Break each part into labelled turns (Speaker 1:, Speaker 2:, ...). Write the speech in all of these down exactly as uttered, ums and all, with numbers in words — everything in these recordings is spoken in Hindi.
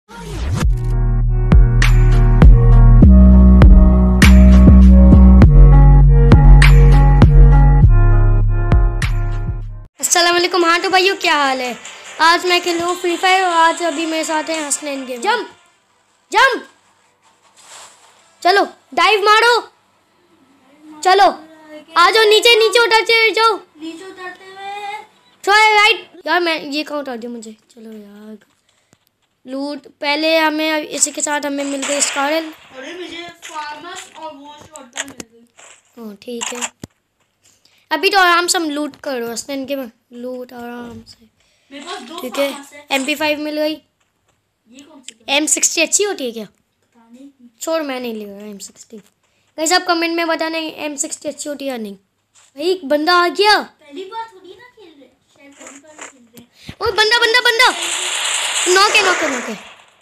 Speaker 1: अस्सलाम वालेकुम। हाँ तो भाइयों, क्या हाल है? आज मैं खेल रहा हूँ फ्री फायर और आज अभी मेरे साथ हैं हसनैन गेम। जंप जंप, चलो डाइव मारो, चलो आ जाओ, नीचे नीचे उतरते जाओ, नीचे उतरते हुए ट्राई राइट। यार मैं ये कहाँ उतार दिया मुझे। चलो यार लूट, पहले हमें इसी के साथ हमें मिल गई स्कारल।
Speaker 2: अरे मुझे फार्मस और वो शॉटगन मिल गई।
Speaker 1: ओह ठीक है, अभी तो आराम से हम लूट करो हसनैन के में, लूट आराम से।
Speaker 2: मेरे पास दो
Speaker 1: ठीक है, एम पी फाइव मिल गई।
Speaker 2: ये कौन सी
Speaker 1: एम सिक्सटी अच्छी होती है क्या?
Speaker 2: पता नहीं।
Speaker 1: छोड़, मैं नहीं ले रहा एम सिक्सटी। गाइस आप कमेंट में बताना एम सिक्सटी अच्छी होती है या नहीं। भाई एक बंदा आ गया।
Speaker 2: पहली बार थोड़ी ना खेल रहे, शायद पहली बार खेल रहे।
Speaker 1: ओए बंदा बंदा बंदा, नॉक है नॉक है नॉक है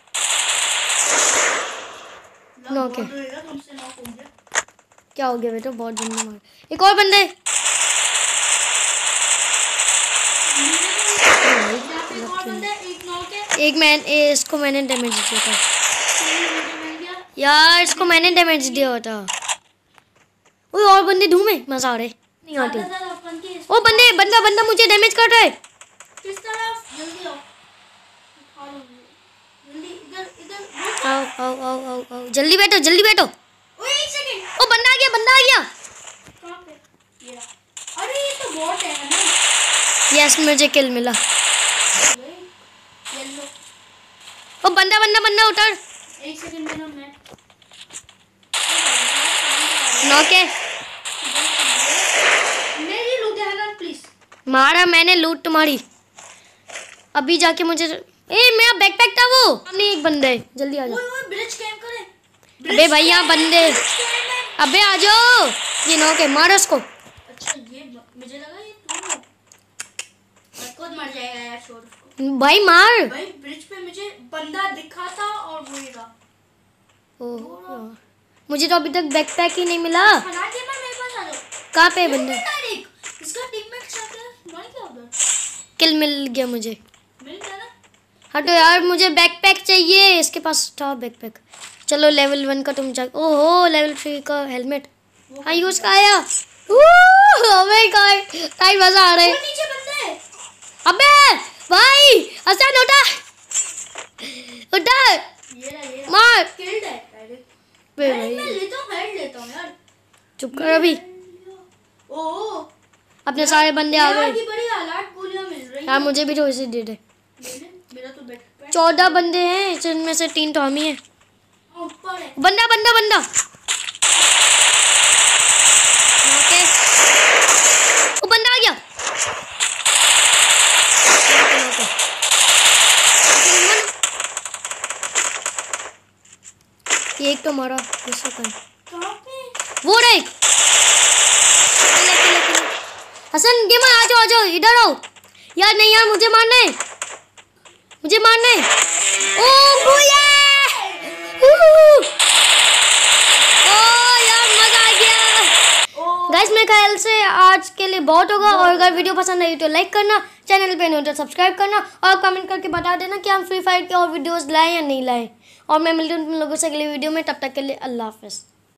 Speaker 1: नॉक है।
Speaker 2: तुमसे नॉक हो गया।
Speaker 1: क्या हो गया बेटा? बहुत बंदे मार। एक और बंदे। एक मैन ए, इसको मैंने डैमेज दिया था यार, इसको मैंने डैमेज दिया था। ओए और बंदे ढूंढे, मजा आ रहा है नहीं आती। ओ बंदे, बंदा बंदा मुझे डैमेज कर रहा है।
Speaker 2: किस तरफ? जल्दी आओ, जल्दी इधर इधर
Speaker 1: आओ आओ आओ आओ आओ, जल्दी बैठो जल्दी बैठो।
Speaker 2: ओए एक सेकंड,
Speaker 1: ओ बंदा आ गया, बंदा आ गया।
Speaker 2: कहां पे? ये रहा। अरे ये तो बॉट है ना।
Speaker 1: यस मुझे किल मिला।
Speaker 2: येलो।
Speaker 1: ओ बंदा बंदा बंदा उतर।
Speaker 2: एक सेकंड देना, मैं
Speaker 1: नॉक है।
Speaker 2: मेरी लूट है ना प्लीज।
Speaker 1: मारा मैंने लूट तुम्हारी। अभी जाके मुझे, ए मेरा बैकपैक था वो। सामने एक बंदा है, जल्दी आ जाओ।
Speaker 2: ओए ओए ब्रिज कैम करे।
Speaker 1: अबे भाई यहाँ बंदे, अबे आ जाओ। ये नॉक है, मारो उसको।
Speaker 2: अच्छा ये मुझे लगा ये तू मैं खुद मर जाएगा यार, छोड़ उसको।
Speaker 1: भाई मार।
Speaker 2: भाई ब्रिज पे मुझे बंदा दिखा था और वो ही था।
Speaker 1: ओह मुझे तो अभी तक बैकपैक ही नहीं मिला।
Speaker 2: बना के मैं मेरे पास आ जाओ।
Speaker 1: कहाँ पे बंदे?
Speaker 2: इसका टीममेट साथ है, मार क्या उधर?
Speaker 1: किल मिल गया मुझे।
Speaker 2: मिल गया ना?
Speaker 1: हटो यार, मुझे बैकपैक चाहिए। इसके पास था बैकपैक। चलो लेवल वन का तुम जा। ओहो लेवल थ्री का हेलमेट। हाँ यूज का आया। अबे गाइस गाइस मजा आ रहा है।
Speaker 2: नीचे बंदा है।
Speaker 1: अबे भाई हसन उठा उठा,
Speaker 2: ये रहा ये रहा।
Speaker 1: मार।
Speaker 2: किल्ड है डायरेक्ट।
Speaker 1: बे
Speaker 2: भाई
Speaker 1: भाई
Speaker 2: मैं लेता हूं, हेड लेता हूं यार।
Speaker 1: चुप कर अभी।
Speaker 2: ओ
Speaker 1: अपने सारे बंदे आ गए
Speaker 2: की बड़ी हालात गोलियां मिल रही
Speaker 1: यार, मुझे भी थोड़ी सी दे दे।
Speaker 2: मेरा तो बैकपैक
Speaker 1: चौदह बंदे हैं, जिनमें से तीन तो हम ही हैं।
Speaker 2: ऊपर है।
Speaker 1: बंदा बंदा बंदा ओके, वो बंदा आ गया। ये एक तो मारा, दूसरा कौन?
Speaker 2: कहां पे?
Speaker 1: वो रहे। किले, किले, किले। हसन गेमर आ जाओ आ जाओ, इधर आओ यार। नहीं यार मुझे मारना है, मुझे मारना है। ओ गोया, गाइस मेरे ख्याल से आज के लिए बहुत होगा। और अगर वीडियो पसंद आई तो लाइक करना, चैनल पे नहीं हो तो सब्सक्राइब करना और कमेंट करके बता देना कि हम फ्री फायर के और वीडियोस लाएं या नहीं लाएं। और मैं मिलती हूँ तुम लोगों से अगली वीडियो में, तब तक के लिए अल्लाह हाफिज़।